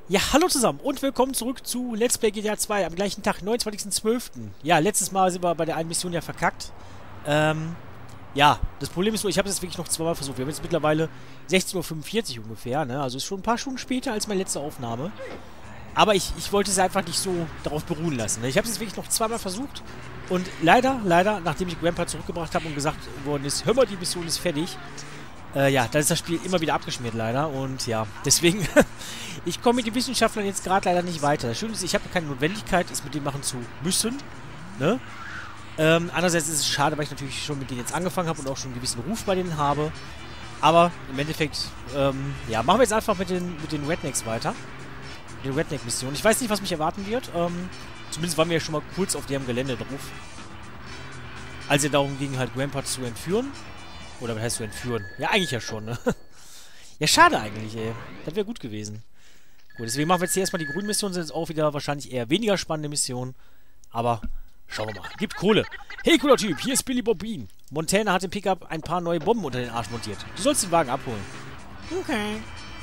Ja, hallo zusammen und willkommen zurück zu Let's Play GTA 2 am gleichen Tag, 29.12. Ja, letztes Mal sind wir bei der einen Mission ja verkackt. Ja, das Problem ist nur, ich habe es wirklich noch zweimal versucht. Wir haben jetzt mittlerweile 16:45 Uhr ungefähr, ne? Also ist schon ein paar Stunden später als meine letzte Aufnahme. Aber ich wollte es einfach nicht so darauf beruhen lassen, ne? Ich habe es jetzt wirklich noch zweimal versucht und leider, nachdem ich Grandpa zurückgebracht habe und gesagt worden ist, hör mal, die Mission ist fertig. Ja, da ist das Spiel immer wieder abgeschmiert, leider. Und ja, deswegen, ich komme mit den Wissenschaftlern jetzt gerade leider nicht weiter. Das Schöne ist, ich habe keine Notwendigkeit, es mit denen machen zu müssen, ne? Andererseits ist es schade, weil ich natürlich schon mit denen jetzt angefangen habe und auch schon einen gewissen Ruf bei denen habe. Aber im Endeffekt, ja, machen wir jetzt einfach mit den Rednecks weiter. Mit den Redneck-Missionen. Ich weiß nicht, was mich erwarten wird. Zumindest waren wir ja schon mal kurz auf deren Gelände drauf. Als es darum ging, halt Grandpa zu entführen. Oder was heißt zu entführen? Ja, eigentlich ja schon, ne? Ja, schade eigentlich, ey. Das wäre gut gewesen. Gut, deswegen machen wir jetzt hier erstmal die grünen Missionen. Sind jetzt auch wieder wahrscheinlich eher weniger spannende Missionen. Aber schauen wir mal. Gibt Kohle. Hey, cooler Typ. Hier ist Billy Bob Bean. Montana hat im Pickup ein paar neue Bomben unter den Arsch montiert. Du sollst den Wagen abholen. Okay.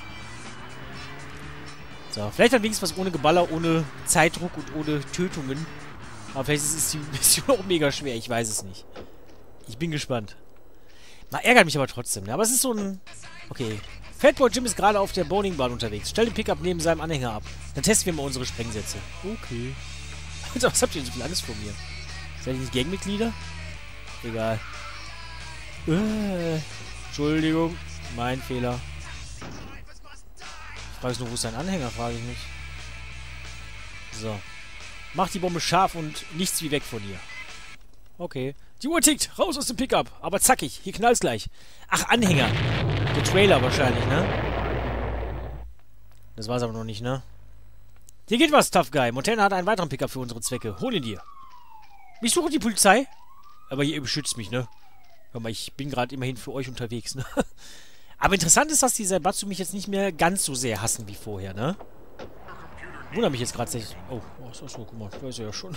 So, vielleicht dann wenigstens was ohne Geballer, ohne Zeitdruck und ohne Tötungen. Aber vielleicht ist die Mission auch mega schwer. Ich weiß es nicht. Ich bin gespannt. Na, ärgert mich aber trotzdem, ne? Aber es ist so ein... Okay. Fatboy Jim ist gerade auf der Bowlingbahn unterwegs. Stell den Pickup neben seinem Anhänger ab. Dann testen wir mal unsere Sprengsätze. Okay. Alter, was habt ihr denn so viel Angst vor mir? Seid ihr nicht Gangmitglieder? Egal. Entschuldigung. Mein Fehler. Ich frage nur, wo ist sein Anhänger, frage ich mich. So. Mach die Bombe scharf und nichts wie weg von ihr. Okay. Die Uhr tickt. Raus aus dem Pickup. Aber zackig. Hier knallt's gleich. Ach, Anhänger. Der Trailer wahrscheinlich, ne? Das war's aber noch nicht, ne? Hier geht was, Tough Guy. Montana hat einen weiteren Pickup für unsere Zwecke. Hol ihn dir. Mich sucht die Polizei. Aber ihr beschützt mich, ne? Hör mal, ich bin gerade immerhin für euch unterwegs, ne? Aber interessant ist, dass die Saibatsu mich jetzt nicht mehr ganz so sehr hassen wie vorher, ne? Wundert mich jetzt gerade sehr. Oh, so, guck mal. Da ist er ja schon.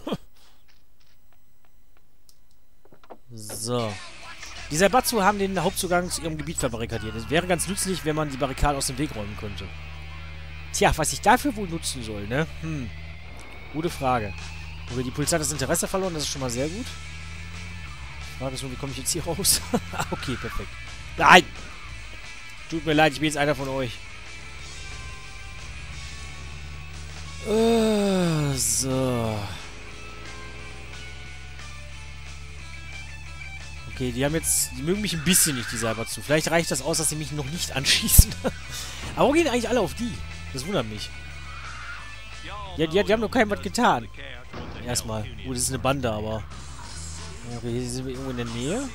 So. Die Saibatsu haben den Hauptzugang zu ihrem Gebiet verbarrikadiert. Es wäre ganz nützlich, wenn man die Barrikade aus dem Weg räumen könnte. Tja, was ich dafür wohl nutzen soll, ne? Gute Frage. Aber die Polizei hat das Interesse verloren, das ist schon mal sehr gut. Die Frage ist nur, wie komme ich jetzt hier raus? Okay, perfekt. Nein! Tut mir leid, ich bin jetzt einer von euch. So. Okay, die mögen mich ein bisschen nicht, die Saibatsu. Vielleicht reicht das aus, dass sie mich noch nicht anschießen. Aber wo gehen eigentlich alle auf die? Das wundert mich. Ja, die haben doch keinem was getan. Erstmal. Gut, das ist eine Bande, aber... Okay, hier sind wir irgendwo in der Nähe.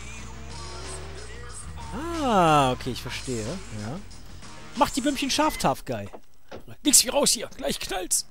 Ah, okay, ich verstehe. Ja. Mach die Bömmchen scharf, Tough Guy. Nix wie raus hier. Gleich knallt's.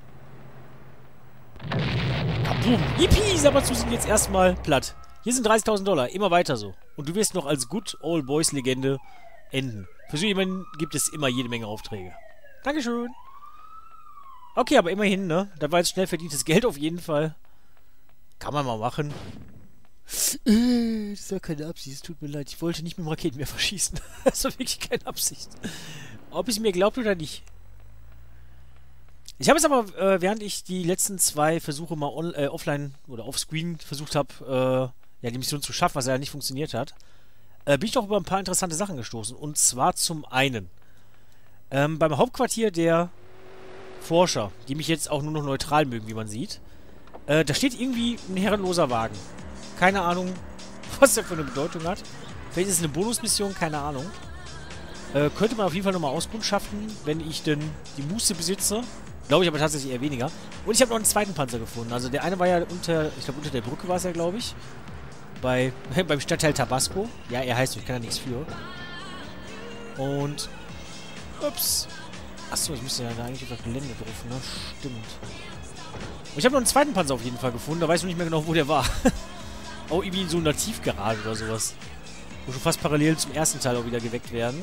Kaboom. Yippie, Saibatsu sind jetzt erstmal platt. Hier sind 30.000 $. Immer weiter so. Und du wirst noch als Good Old Boys Legende enden. Für so jemanden gibt es immer jede Menge Aufträge. Dankeschön. Okay, aber immerhin, ne? Da war jetzt schnell verdientes Geld auf jeden Fall. Kann man mal machen. Das war keine Absicht. Es tut mir leid. Ich wollte nicht mit dem Raketenwerfer verschießen. Das war wirklich keine Absicht. Ob es mir glaubt oder nicht. Ich habe es aber, während ich die letzten zwei Versuche mal offline oder offscreen versucht habe, ja, die Mission zu schaffen, was ja nicht funktioniert hat, bin ich doch über ein paar interessante Sachen gestoßen. Und zwar zum einen beim Hauptquartier der Forscher, die mich jetzt auch nur noch neutral mögen, wie man sieht. Da steht irgendwie ein herrenloser Wagen. Keine Ahnung, was der für eine Bedeutung hat. Vielleicht ist es eine Bonusmission, keine Ahnung. Könnte man auf jeden Fall nochmal auskundschaften, wenn ich denn die Muße besitze. Glaube ich aber tatsächlich eher weniger. Und ich habe noch einen zweiten Panzer gefunden. Also der eine war ja unter der Brücke war es ja, glaube ich. Beim Stadtteil Tabasco. Ja, er heißt so, ich kann da nichts für. Und... Ups. Achso, ich müsste ja da eigentlich auf das Gelände drauf, ne? Stimmt. Und ich habe noch einen zweiten Panzer auf jeden Fall gefunden. Da weiß ich noch nicht mehr genau, wo der war. Auch irgendwie in so einer Tiefgarage oder sowas. Wo schon fast parallel zum ersten Teil auch wieder geweckt werden.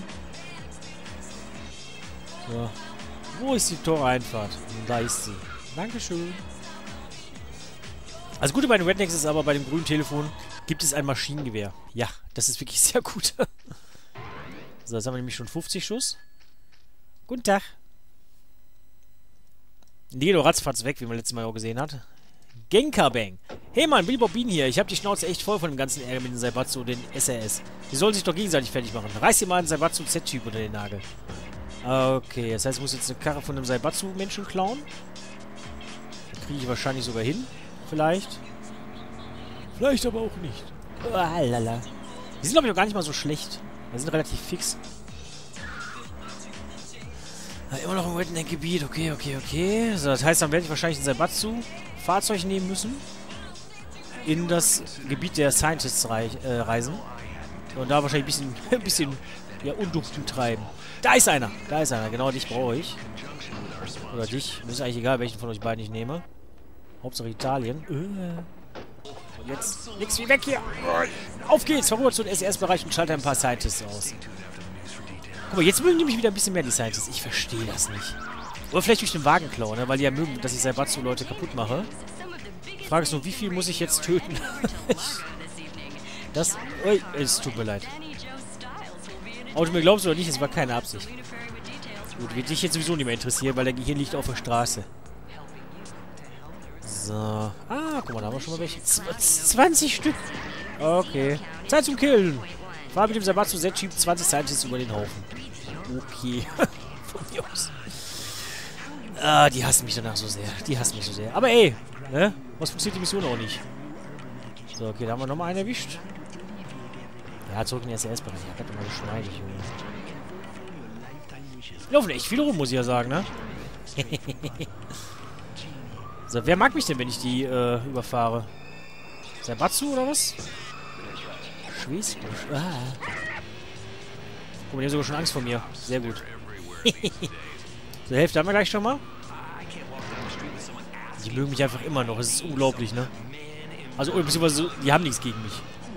So. Wo ist die Toreinfahrt? Da ist sie. Dankeschön. Also Gute bei den Rednecks ist aber, bei dem grünen Telefon gibt es ein Maschinengewehr. Ja, das ist wirklich sehr gut. So, jetzt haben wir nämlich schon 50 Schuss. Guten Tag. Die geht doch ratzfatz weg, wie man letztes Mal auch gesehen hat. Genka Bang. Hey Mann, Billy Bob Bean hier. Ich hab die Schnauze echt voll von dem ganzen Ärger mit den Saibatsu und den SRS. Die sollen sich doch gegenseitig fertig machen. Reiß dir mal einen Saibatsu Z-Typ unter den Nagel. Okay, das heißt, ich muss jetzt eine Karre von einem Saibatsu-Menschen klauen. Das kriege ich wahrscheinlich sogar hin. Vielleicht. Vielleicht aber auch nicht. Ah, lala. Die sind, glaube ich, auch gar nicht mal so schlecht. Die sind relativ fix. Immer noch im Redneck-Gebiet. Okay, okay, okay. So, das heißt, dann werde ich wahrscheinlich ein Saibatsu-Fahrzeug nehmen müssen. In das Gebiet der Scientists reisen. Und da wahrscheinlich ein bisschen ja, Unduchten treiben. Da ist einer. Da ist einer. Genau, dich brauche ich. Oder dich. Mir ist eigentlich egal, welchen von euch beiden ich nehme. Hauptsache Italien. Und jetzt nix wie weg hier. Auf geht's. Vorüber zu den SES-Bereich und schalte ein paar Scientists aus. Guck mal, jetzt mögen die mich wieder ein bisschen mehr, die Scientists. Ich verstehe das nicht. Oder vielleicht durch den Wagenklau, ne? Weil die ja mögen, dass ich Saibatsu-Leute kaputt mache. Die Frage ist nur, wie viel muss ich jetzt töten? Das... Ui, es tut mir leid. Ob du mir glaubst oder nicht, es war keine Absicht. Gut, wird dich jetzt sowieso nicht mehr interessieren, weil dein Gehirn liegt auf der Straße. So. Ah, guck mal, da haben wir schon mal welche. 20 Stück. Okay. Zeit zum Killen. Fahr mit dem Saibatsu Z-Typ 20 Scientists über den Haufen. Okay. Von mir aus. Ah, die hassen mich danach so sehr. Die hassen mich so sehr. Aber ey, ne? Was funktioniert die Mission auch nicht? So, okay, da haben wir nochmal einen erwischt. Ja, zurück in den SRS-Bereich. Ja, das mal geschmeidig, Junge. Die laufen echt viel rum, muss ich ja sagen, ne? So, wer mag mich denn, wenn ich die überfahre? Saibatsu oder was? Schwesbusch. Ah. Guck mal, die haben sogar schon Angst vor mir. Sehr gut. So, Hälfte haben wir gleich schon mal. Die mögen mich einfach immer noch. Es ist unglaublich, ne? Also, beziehungsweise, die haben nichts gegen mich.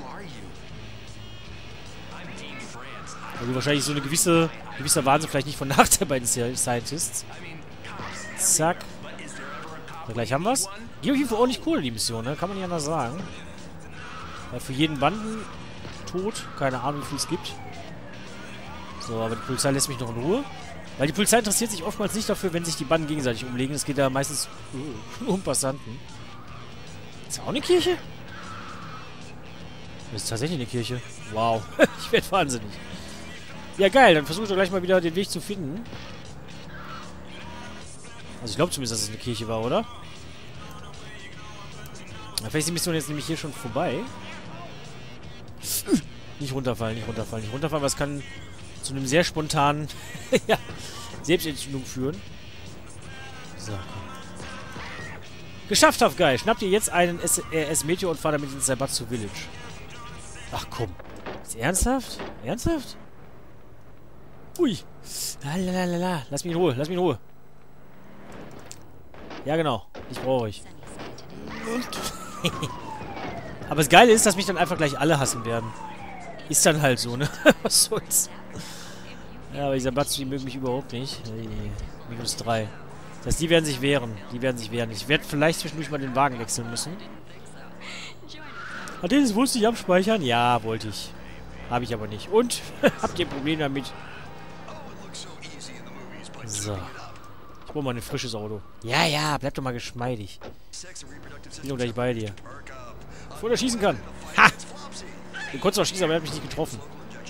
Also wahrscheinlich so eine gewisser Wahnsinn vielleicht nicht von Nachteil bei den Scientists. Zack. So, gleich haben wir's. Die auf jeden Fall auch nicht cool, die Mission, ne? Kann man nicht anders sagen. Weil für jeden Bandentod, keine Ahnung, wie viel es gibt. So, aber die Polizei lässt mich noch in Ruhe. Weil die Polizei interessiert sich oftmals nicht dafür, wenn sich die Banden gegenseitig umlegen. Es geht da meistens um Passanten. Ist das auch eine Kirche? Das ist tatsächlich eine Kirche. Wow. Ich werde wahnsinnig. Ja, geil. Dann versuche ich doch gleich mal wieder den Weg zu finden. Also ich glaube zumindest, dass es eine Kirche war, oder? Vielleicht ist die Mission jetzt nämlich hier schon vorbei. Nicht runterfallen, nicht runterfallen, nicht runterfallen. Was kann zu einem sehr spontanen ja, Selbstentzündung führen. So, komm. Geschafft, Tough Guy. Schnapp dir jetzt einen RS-Meteor und fahr damit ins Saibatsu Village. Ach komm. Ist ernsthaft? Ernsthaft? Ui. Lalalala. Lass mich in Ruhe, lass mich in Ruhe. Ja, genau. Ich brauche euch. Aber das Geile ist, dass mich dann einfach gleich alle hassen werden. Ist dann halt so, ne? Was soll's? Ja, aber die Saibatsu, die mögen mich überhaupt nicht. -3. Das heißt, die werden sich wehren. Die werden sich wehren. Ich werde vielleicht zwischendurch mal den Wagen wechseln müssen. Hat ihr das wusste ich abspeichern? Ja, wollte ich. Habe ich aber nicht. Und? Habt ihr ein Problem damit? So. Ich brauche mal ein frisches Auto. Ja, ja, bleib doch mal geschmeidig. Ich bin doch gleich bei dir. Bevor er schießen kann. Ha! Du konntest auch schießen, aber er hat mich nicht getroffen.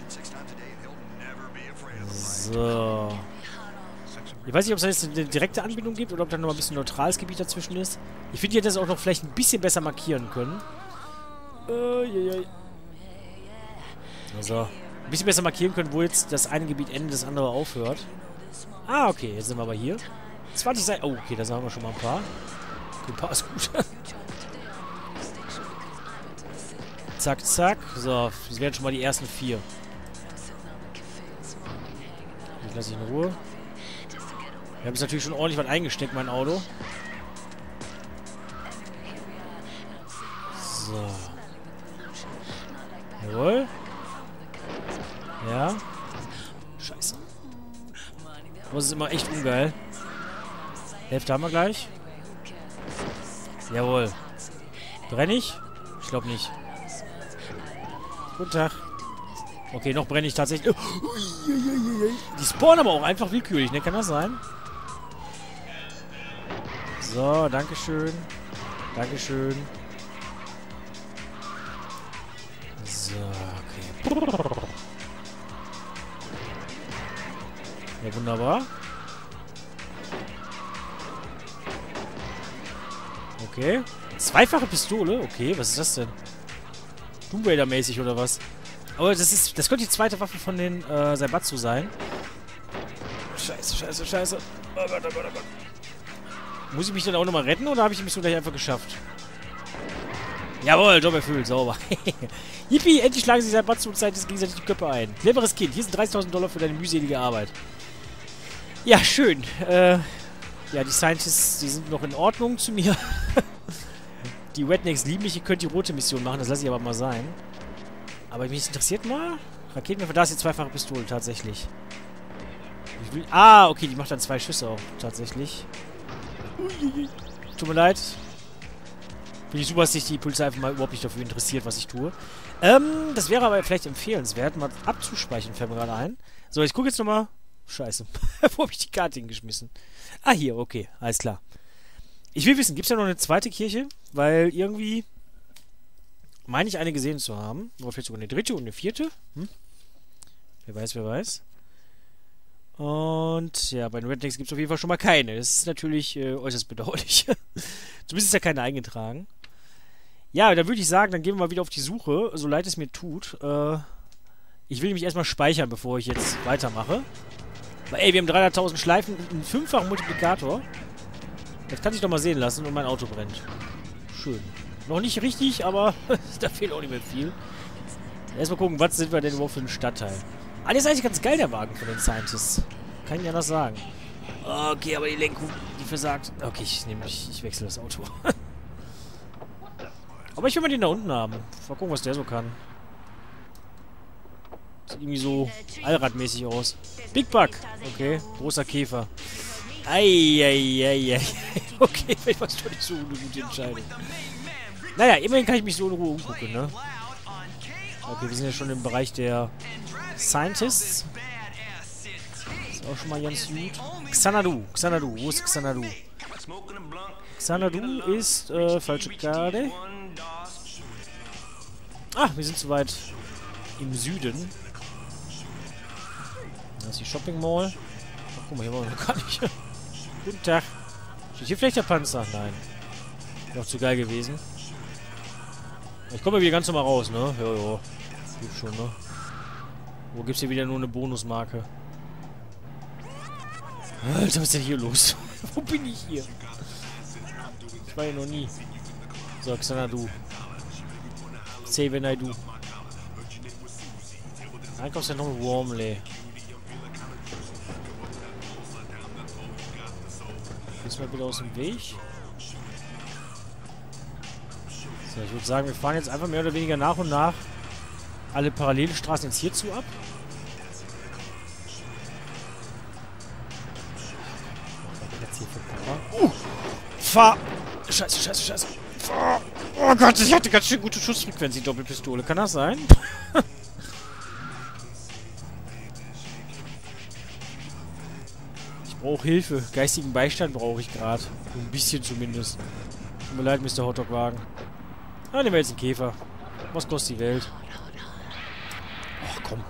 So. Ich weiß nicht, ob es da jetzt eine direkte Anbindung gibt oder ob da noch ein bisschen neutrales Gebiet dazwischen ist. Ich finde, ihr hättet das auch noch vielleicht ein bisschen besser markieren können. Also, ein bisschen besser markieren können, wo jetzt das eine Gebiet endet, das andere aufhört. Ah, okay, jetzt sind wir aber hier. 20 Seiten. Oh, okay, da haben wir schon mal ein paar. Okay, ein paar ist gut. Zack, zack. So, das wären schon mal die ersten 4. Ich lasse ich in Ruhe. Wir haben jetzt natürlich schon ordentlich was eingesteckt, mein Auto. So. Jawohl. Ja. Scheiße. Das ist immer echt ungeil. Hälfte haben wir gleich. Jawohl. Brenne ich? Ich glaube nicht. Guten Tag. Okay, noch brenne ich tatsächlich. Die spawnen aber auch einfach willkürlich, ne? Kann das sein? So, dankeschön. Dankeschön. So, okay. Ja, wunderbar. Okay. Zweifache Pistole? Okay, was ist das denn? Tomb Raider-mäßig oder was? Aber das könnte die zweite Waffe von den Zaibatsu sein. Scheiße, scheiße, scheiße. Oh Gott, oh Gott, oh Gott. Muss ich mich dann auch nochmal retten oder habe ich die Mission gleich einfach geschafft? Jawohl, Job erfüllt, sauber. Yippie, endlich schlagen sie Zaibatsu und Scientist gegenseitig die Köpfe ein. Cleveres Kind, hier sind 30.000 $ für deine mühselige Arbeit. Ja, schön. Ja, die Scientists, die sind noch in Ordnung zu mir. Die Rednecks lieben mich, ihr könnt die rote Mission machen, das lasse ich aber mal sein. Aber mich interessiert mal. Raketenwerfer, da ist die zweifache Pistole, tatsächlich. Okay, die macht dann 2 Schüsse auch, tatsächlich. Tut mir leid. Finde ich super, dass sich die Polizei einfach mal überhaupt nicht dafür interessiert, was ich tue. Das wäre aber vielleicht empfehlenswert, mal abzuspeichern, fällt mir gerade ein. So, ich gucke jetzt nochmal. Scheiße. Wo habe ich die Karte hingeschmissen? Ah, hier, okay, alles klar. Ich will wissen, gibt es da noch eine zweite Kirche? Weil irgendwie meine ich eine gesehen zu haben. Oder vielleicht sogar eine dritte und eine vierte. Wer weiß, wer weiß. Und ja, bei den Rednecks gibt es auf jeden Fall schon mal keine. Das ist natürlich äußerst bedauerlich. Zumindest ist ja keine eingetragen. Ja, dann würde ich sagen, dann gehen wir mal wieder auf die Suche, so leid es mir tut. Ich will nämlich erstmal speichern, bevor ich jetzt weitermache. Weil, ey, wir haben 300.000 Schleifen und einen 5-fachen Multiplikator. Das kann sich doch mal sehen lassen und mein Auto brennt. Schön. Noch nicht richtig, aber da fehlt auch nicht mehr viel. Erstmal gucken, was sind wir denn überhaupt für ein Stadtteil. Ah, der ist eigentlich ganz geil, der Wagen von den Scientists. Kann ich ja anders sagen. Okay, aber die Lenkung, die versagt. Okay, ich wechsle das Auto. Aber ich will mal den da unten haben. Mal gucken, was der so kann. Sieht irgendwie so allradmäßig aus. Big Bug. Okay, großer Käfer. Eieieiei. Okay, vielleicht war es doch nicht so eine gute Entscheidung. Naja, immerhin kann ich mich so in Ruhe umgucken, ne? Okay, wir sind ja schon im Bereich der Scientists. Ist auch schon mal ganz gut. Xanadu. Xanadu. Wo ist Xanadu? Xanadu ist, falsche Karte. Ah, wir sind soweit im Süden. Da ist die Shopping Mall. Ach, guck mal, hier war noch gar nicht. Guten Tag. Steht hier vielleicht der Panzer? Nein. Wäre auch zu geil gewesen. Ich komme ja wieder ganz normal raus, ne? Ja. Geht schon, ne? Wo gibt's hier wieder nur eine Bonusmarke? Alter, was ist denn hier los? Wo bin ich hier? Ich war hier noch nie. So, Xanadu. Say when I do. Einkaufszentrum Wormley. Gehst mal bitte aus dem Weg. So, ich würde sagen, wir fahren jetzt einfach mehr oder weniger nach und nach alle Parallelstraßen jetzt hierzu ab. Fahr! Scheiße. Fahr! Oh Gott, ich hatte ganz schön gute Schussfrequenz, die Doppelpistole. Kann das sein? Ich brauche Hilfe. Geistigen Beistand brauche ich gerade. Ein bisschen zumindest. Tut mir leid, Mr. Hotdog-Wagen. Ah, nehmen wir jetzt einen Käfer. Was kostet die Welt? Ach, komm.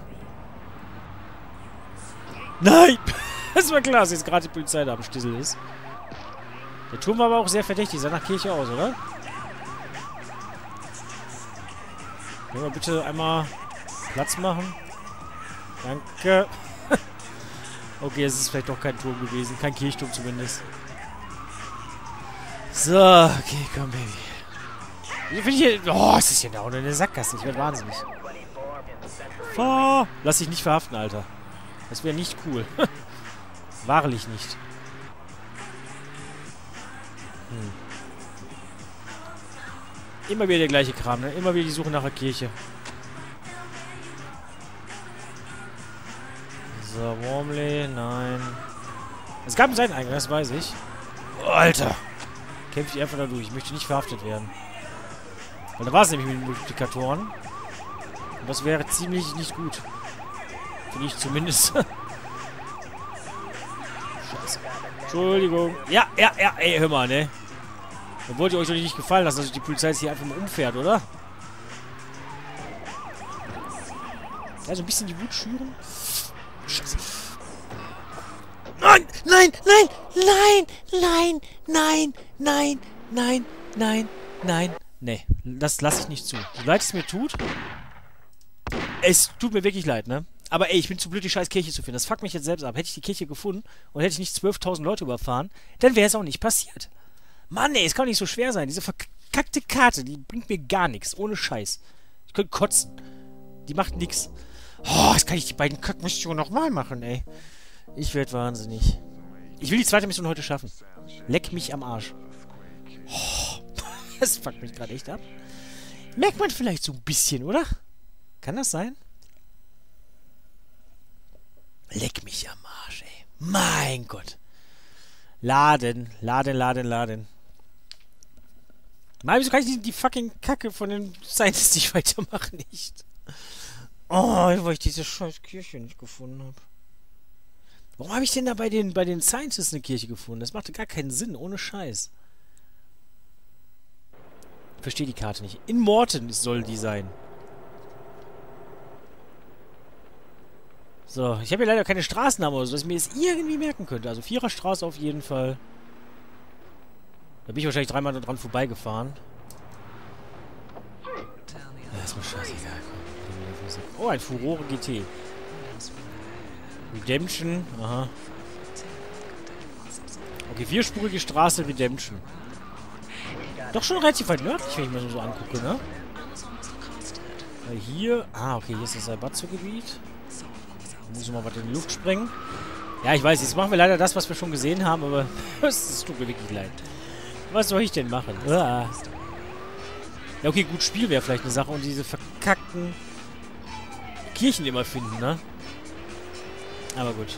Nein! Das war klar, dass jetzt gerade die Polizei da am Stissel ist. Der Turm war aber auch sehr verdächtig. Sah nach Kirche aus, oder? Können wir bitte einmal Platz machen? Danke. Okay, es ist vielleicht doch kein Turm gewesen. Kein Kirchturm zumindest. So, okay, komm, Baby. Wie finde ich hier... Oh, es ist hier da unten in der Sackgasse. Ich werde wahnsinnig. Fahr! Lass dich nicht verhaften, Alter. Das wäre nicht cool. Wahrlich nicht. Immer wieder der gleiche Kram, ne? Immer wieder die Suche nach der Kirche. So, Wormley, nein. Es gab einen Seiteneingang, das weiß ich. Oh, Alter! Kämpfe ich einfach da durch. Ich möchte nicht verhaftet werden. Weil da war es nämlich mit den Multiplikatoren. Und das wäre ziemlich nicht gut. Finde ich zumindest. Scheiße. Entschuldigung. Ja, ja, ja, ey, hör mal, ne? Dann wollt ihr euch doch nicht gefallen lassen, dass die Polizei jetzt hier einfach mal umfährt, oder? Ja, so ein bisschen die Wut schüren. Scheiße. Nein, nein, nein, nein, nein, nein, nein, nein, nein, nein. Nee, das lasse ich nicht zu. So leid es mir tut. Es tut mir wirklich leid, ne? Aber ey, ich bin zu blöd, die scheiß Kirche zu finden. Das fuckt mich jetzt selbst ab. Hätte ich die Kirche gefunden und hätte ich nicht 12.000 Leute überfahren, dann wäre es auch nicht passiert. Mann, ey, es kann nicht so schwer sein. Diese verkackte Karte, die bringt mir gar nichts. Ohne Scheiß. Ich könnte kotzen. Die macht nichts. Oh, jetzt kann ich die beiden Kackmissionen nochmal machen, ey. Ich werde wahnsinnig. Ich will die zweite Mission heute schaffen. Leck mich am Arsch. Oh, das fuckt mich gerade echt ab. Merkt man vielleicht so ein bisschen, oder? Kann das sein? Leck mich am Arsch, ey. Mein Gott. Laden, laden, laden, laden. Nein, wieso kann ich die fucking Kacke von den Scientists nicht weitermachen? Nicht. Oh, weil ich diese scheiß Kirche nicht gefunden habe. Warum habe ich denn da bei den Scientists eine Kirche gefunden? Das machte gar keinen Sinn, ohne Scheiß. Ich verstehe die Karte nicht. In Morton soll die sein. So, ich habe hier leider keine Straßennamen oder so, dass ich mir das irgendwie merken könnte. Also Viererstraße auf jeden Fall. Da bin ich wahrscheinlich dreimal dran vorbeigefahren. Ja, ist mir scheißegal. Oh, ein Furore GT. Redemption, aha. Okay, vierspurige Straße, Redemption. Doch schon relativ weit nördlich, wenn ich mir so angucke, ne? Weil hier... Ah, okay, hier ist das Salbatzo-Gebiet. Da muss ich mal was in die Luft sprengen. Ja, ich weiß, jetzt machen wir leider das, was wir schon gesehen haben, aber es tut mir wirklich leid. Was soll ich denn machen? Ah. Ja, okay, gut, Spiel wäre vielleicht eine Sache und diese verkackten Kirchen immer finden, ne? Aber gut.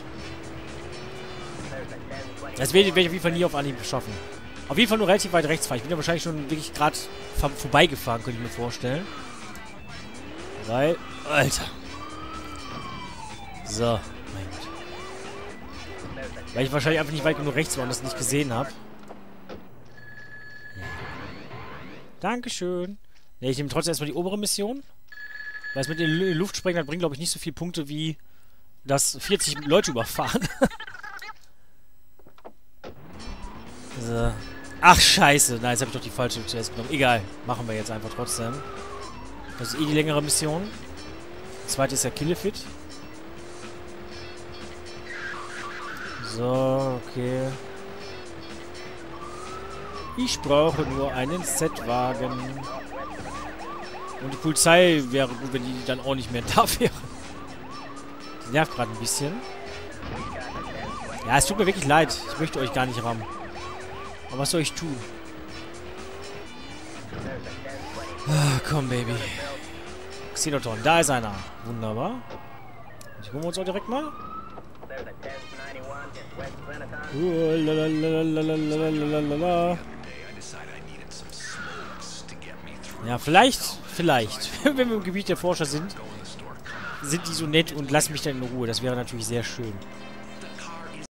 Das werde ich auf jeden Fall nie auf Anhieb schaffen. Auf jeden Fall nur relativ weit rechts fahren. Ich bin ja wahrscheinlich schon wirklich gerade vorbeigefahren, könnte ich mir vorstellen. Weil... Alter. So. Mein Gott. Weil ich wahrscheinlich einfach nicht weit genug rechts war und das nicht gesehen habe. Ja. Dankeschön. Ne, ich nehme trotzdem erstmal die obere Mission. Weil es mit den Luftsprengen, das bringt, glaube ich, nicht so viele Punkte wie das 40 Leute überfahren. So. Ach, scheiße. Nein, jetzt habe ich doch die falsche zuerst genommen. Egal. Machen wir jetzt einfach trotzdem. Das ist eh die längere Mission. Die zweite ist ja Killefit. So, okay. Ich brauche nur einen Z-Wagen. Und die Polizei wäre gut, wenn die dann auch nicht mehr da wäre. Die nervt gerade ein bisschen. Ja, es tut mir wirklich leid. Ich möchte euch gar nicht rammen. Aber was soll ich tun? Ah, komm, Baby. Xenoton, da ist einer. Wunderbar. Die holen wir uns auch direkt mal. Ja, vielleicht, wenn wir im Gebiet der Forscher sind die so nett und lassen mich dann in Ruhe. Das wäre natürlich sehr schön.